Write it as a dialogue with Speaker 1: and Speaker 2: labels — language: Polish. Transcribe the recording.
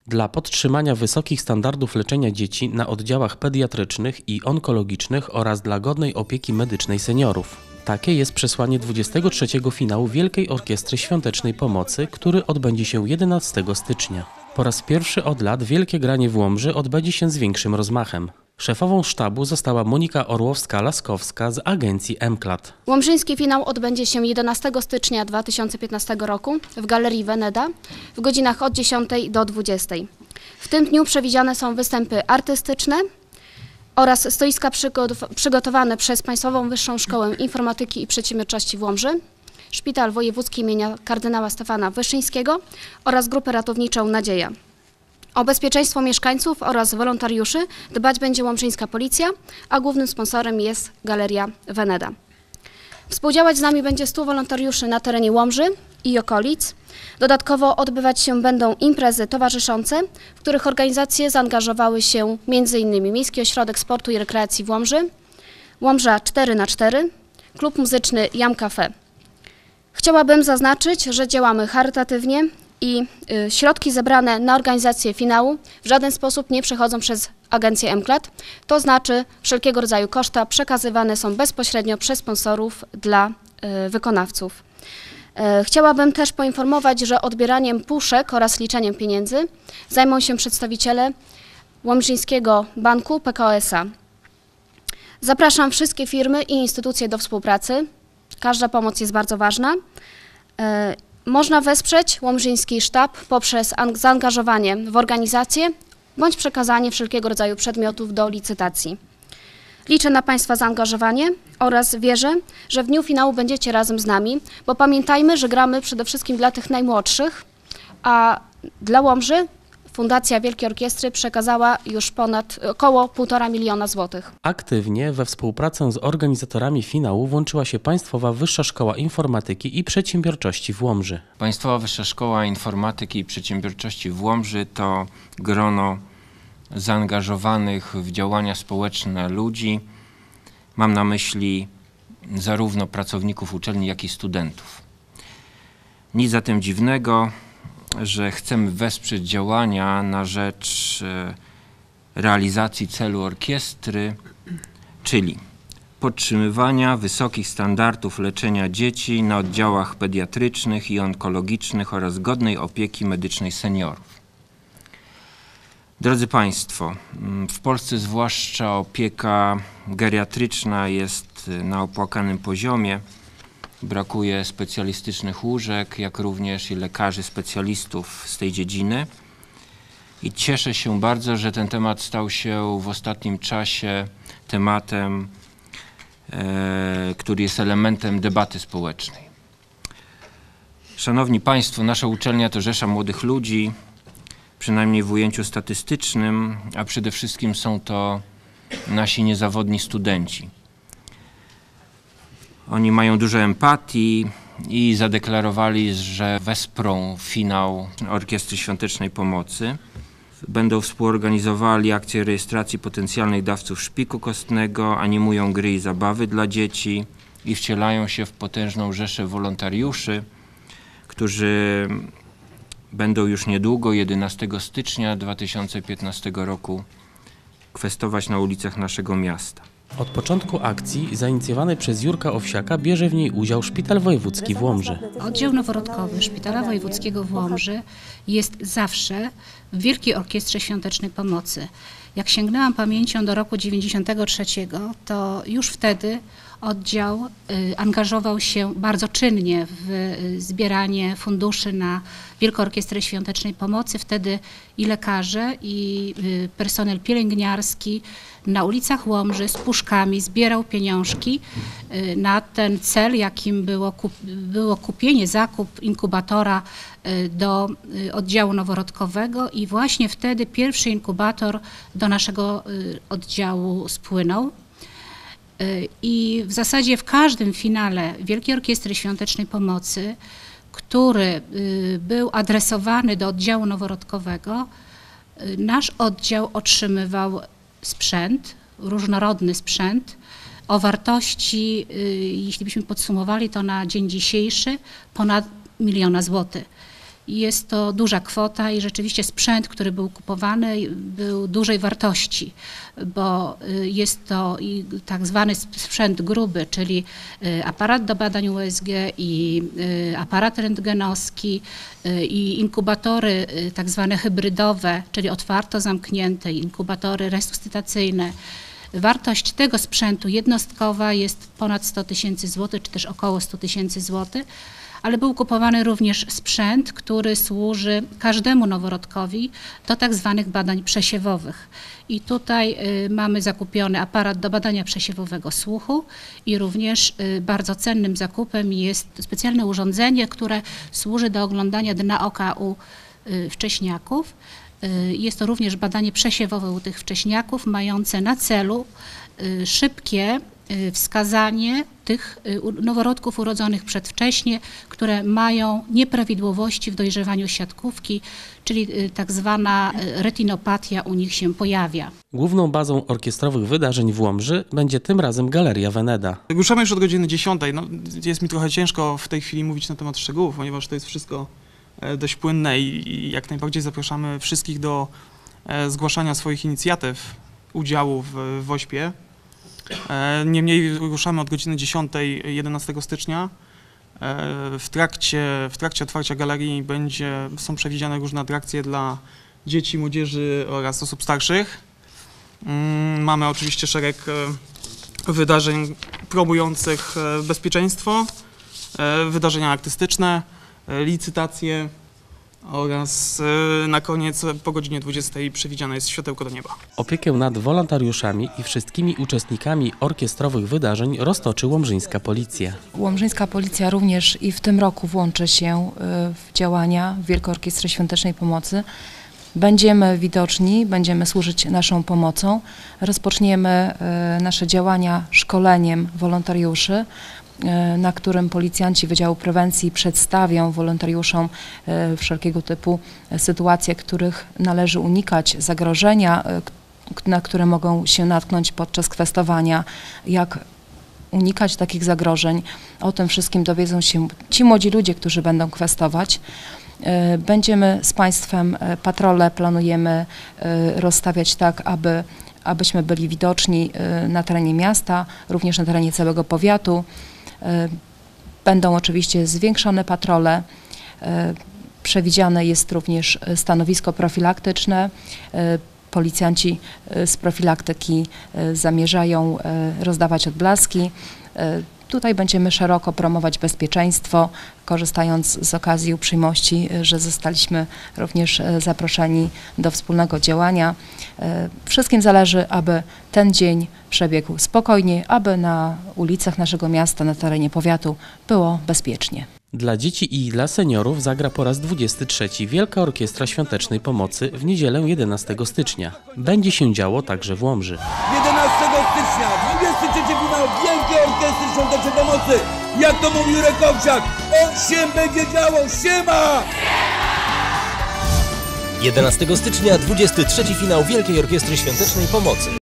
Speaker 1: Dla podtrzymania wysokich standardów leczenia dzieci na oddziałach pediatrycznych i onkologicznych oraz dla godnej opieki medycznej seniorów. Takie jest przesłanie 23. finału Wielkiej Orkiestry Świątecznej Pomocy, który odbędzie się 11 stycznia. Po raz pierwszy od lat wielkie granie w Łomży odbędzie się z większym rozmachem. Szefową sztabu została Monika Orłowska-Laskowska z agencji MCLAD.
Speaker 2: Łomżyński finał odbędzie się 11 stycznia 2015 roku w Galerii Veneda w godzinach od 10 do 20. W tym dniu przewidziane są występy artystyczne oraz stoiska przygotowane przez Państwową Wyższą Szkołę Informatyki i Przedsiębiorczości w Łomży, Szpital Wojewódzki imienia kardynała Stefana Wyszyńskiego oraz Grupę Ratowniczą Nadzieja. O bezpieczeństwo mieszkańców oraz wolontariuszy dbać będzie łomżyńska policja, a głównym sponsorem jest Galeria Veneda. Współdziałać z nami będzie 100 wolontariuszy na terenie Łomży i okolic. Dodatkowo odbywać się będą imprezy towarzyszące, w których organizacje zaangażowały się m.in. Miejski Ośrodek Sportu i Rekreacji w Łomży, Łomża 4x4, Klub Muzyczny Jam Cafe. Chciałabym zaznaczyć, że działamy charytatywnie i środki zebrane na organizację finału w żaden sposób nie przechodzą przez agencję MCLAD, to znaczy wszelkiego rodzaju koszta przekazywane są bezpośrednio przez sponsorów dla wykonawców. Chciałabym też poinformować, że odbieraniem puszek oraz liczeniem pieniędzy zajmą się przedstawiciele Łomżyńskiego Banku PKO SA. Zapraszam wszystkie firmy i instytucje do współpracy. Każda pomoc jest bardzo ważna. Można wesprzeć łomżyński sztab poprzez zaangażowanie w organizację bądź przekazanie wszelkiego rodzaju przedmiotów do licytacji. Liczę na Państwa zaangażowanie oraz wierzę, że w dniu finału będziecie razem z nami, bo pamiętajmy, że gramy przede wszystkim dla tych najmłodszych, a dla Łomży Fundacja Wielkiej Orkiestry przekazała już około 1,5 miliona złotych.
Speaker 1: Aktywnie we współpracę z organizatorami finału włączyła się Państwowa Wyższa Szkoła Informatyki i Przedsiębiorczości w Łomży.
Speaker 3: Państwowa Wyższa Szkoła Informatyki i Przedsiębiorczości w Łomży to grono zaangażowanych w działania społeczne ludzi. Mam na myśli zarówno pracowników uczelni, jak i studentów. Nic zatem dziwnego, że chcemy wesprzeć działania na rzecz realizacji celu orkiestry, czyli podtrzymywania wysokich standardów leczenia dzieci na oddziałach pediatrycznych i onkologicznych oraz godnej opieki medycznej seniorów. Drodzy Państwo, w Polsce zwłaszcza opieka geriatryczna jest na opłakanym poziomie. Brakuje specjalistycznych łóżek, jak również i lekarzy specjalistów z tej dziedziny. I cieszę się bardzo, że ten temat stał się w ostatnim czasie tematem, który jest elementem debaty społecznej. Szanowni Państwo, nasza uczelnia to rzesza młodych ludzi, przynajmniej w ujęciu statystycznym, a przede wszystkim są to nasi niezawodni studenci. Oni mają dużo empatii i zadeklarowali, że wesprą finał Orkiestry Świątecznej Pomocy. Będą współorganizowali akcję rejestracji potencjalnych dawców szpiku kostnego, animują gry i zabawy dla dzieci i wcielają się w potężną rzeszę wolontariuszy, którzy będą już niedługo, 11 stycznia 2015 roku, kwestować na ulicach naszego miasta.
Speaker 1: Od początku akcji, zainicjowanej przez Jurka Owsiaka, bierze w niej udział Szpital Wojewódzki w Łomży.
Speaker 4: Oddział noworodkowy Szpitala Wojewódzkiego w Łomży jest zawsze w Wielkiej Orkiestrze Świątecznej Pomocy. Jak sięgnęłam pamięcią do roku 1993, to już wtedy oddział angażował się bardzo czynnie w zbieranie funduszy na Wielką Orkiestrę Świątecznej Pomocy. Wtedy i lekarze, i personel pielęgniarski na ulicach Łomży z puszkami zbierał pieniążki na ten cel, jakim było kupienie, zakup inkubatora do oddziału noworodkowego i właśnie wtedy pierwszy inkubator do naszego oddziału spłynął. I w zasadzie w każdym finale Wielkiej Orkiestry Świątecznej Pomocy, który był adresowany do oddziału noworodkowego, nasz oddział otrzymywał sprzęt, różnorodny sprzęt o wartości, jeśli byśmy podsumowali to na dzień dzisiejszy, ponad 1 000 000 złotych. Jest to duża kwota i rzeczywiście sprzęt, który był kupowany, był dużej wartości, bo jest to i tak zwany sprzęt gruby, czyli aparat do badań USG i aparat rentgenowski i inkubatory tak zwane hybrydowe, czyli otwarto-zamknięte, inkubatory resuscytacyjne. Wartość tego sprzętu jednostkowa jest ponad 100 tysięcy złotych, czy też około 100 tysięcy złotych, ale był kupowany również sprzęt, który służy każdemu noworodkowi do tak zwanych badań przesiewowych. I tutaj mamy zakupiony aparat do badania przesiewowego słuchu i również bardzo cennym zakupem jest specjalne urządzenie, które służy do oglądania dna oka u wcześniaków. Jest to również badanie przesiewowe u tych wcześniaków, mające na celu szybkie wskazanie tych noworodków urodzonych przedwcześnie, które mają nieprawidłowości w dojrzewaniu siatkówki, czyli tak zwana retinopatia u nich się pojawia.
Speaker 1: Główną bazą orkiestrowych wydarzeń w Łomży będzie tym razem Galeria Veneda.
Speaker 5: Ruszamy już od godziny 10. No, jest mi trochę ciężko w tej chwili mówić na temat szczegółów, ponieważ to jest wszystko dość płynne i jak najbardziej zapraszamy wszystkich do zgłaszania swoich inicjatyw, udziału w WOŚP-ie. Niemniej ruszamy od godziny 10, 11 stycznia. W trakcie otwarcia galerii są przewidziane różne atrakcje dla dzieci, młodzieży oraz osób starszych. Mamy oczywiście szereg wydarzeń promujących bezpieczeństwo, wydarzenia artystyczne, licytacje oraz na koniec po godzinie 20 przewidziane jest światełko do nieba.
Speaker 1: Opiekę nad wolontariuszami i wszystkimi uczestnikami orkiestrowych wydarzeń roztoczy łomżyńska policja.
Speaker 6: Łomżyńska policja również i w tym roku włączy się w działania Wielkiej Orkiestry Świątecznej Pomocy. Będziemy widoczni, będziemy służyć naszą pomocą. Rozpoczniemy nasze działania szkoleniem wolontariuszy, na którym policjanci Wydziału Prewencji przedstawią wolontariuszom wszelkiego typu sytuacje, których należy unikać, zagrożenia, na które mogą się natknąć podczas kwestowania, jak unikać takich zagrożeń. O tym wszystkim dowiedzą się ci młodzi ludzie, którzy będą kwestować. Będziemy z Państwem patrole planujemy rozstawiać tak, abyśmy byli widoczni na terenie miasta, również na terenie całego powiatu. Będą oczywiście zwiększone patrole. Przewidziane jest również stanowisko profilaktyczne. Policjanci z profilaktyki zamierzają rozdawać odblaski. Tutaj będziemy szeroko promować bezpieczeństwo, korzystając z okazji uprzejmości, że zostaliśmy również zaproszeni do wspólnego działania. Wszystkim zależy, aby ten dzień przebiegł spokojnie, aby na ulicach naszego miasta, na terenie powiatu było bezpiecznie.
Speaker 1: Dla dzieci i dla seniorów zagra po raz 23 Wielka Orkiestra Świątecznej Pomocy w niedzielę 11 stycznia. Będzie się działo także w Łomży.
Speaker 7: 11 stycznia, 23 finał Wielkiej Orkiestry Świątecznej Pomocy. Jak to mówił Rekowciak, on się będzie działo, siema!
Speaker 8: 11 stycznia, 23 finał Wielkiej Orkiestry Świątecznej Pomocy.